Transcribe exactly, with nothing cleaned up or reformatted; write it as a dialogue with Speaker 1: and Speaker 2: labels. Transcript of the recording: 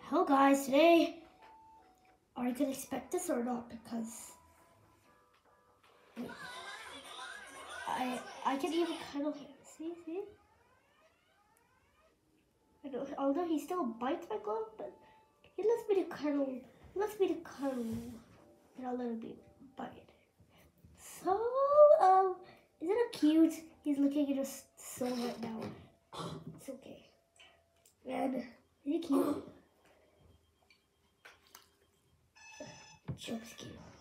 Speaker 1: Hello guys, today are you gonna expect this or not? Because I I can even cuddle him. See, see? I don't, although he still bites my glove, but he lets me to cuddle. He lets me to cuddle, and I'll let him be bite. So um, isn't it cute? He's looking at us so right now. It's okay. And is he cute? Joke's cute.